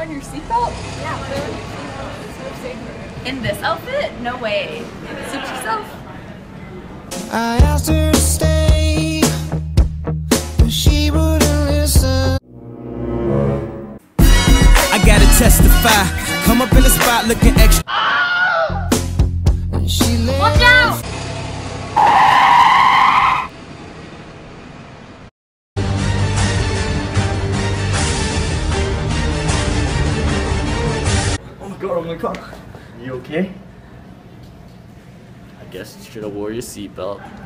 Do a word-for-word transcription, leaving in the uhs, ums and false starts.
on your seatbelt? Yeah, put it on your seatbelt. It's so safer. In this outfit? No way. Suit yourself. I asked her to stay, but she wouldn't listen. I gotta testify. Come up in the spot looking extra. And she left. Watch out! Oh my god, oh my god. You okay? I guess you should have wore your seatbelt.